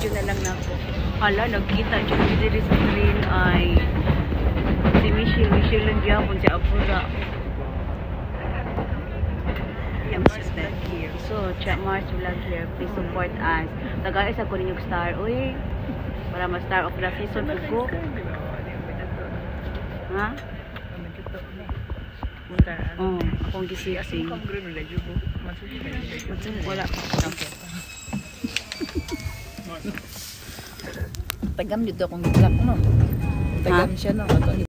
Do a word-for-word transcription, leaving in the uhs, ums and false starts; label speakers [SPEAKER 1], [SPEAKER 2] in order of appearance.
[SPEAKER 1] video na lang na ako. Hala, nagkita dyan dito sa screen ay si Michelle. Michelle lang gyapon si Abura. Yan Mars vlog here. So, chat Mars vlog here. Please support us. Tagais ako ninyong star. Uy, para ma-star of the season ko. Ha? Oh, akong gising. Wala pa.
[SPEAKER 2] Tagam dito akong itlak, no? Tagam siya, no?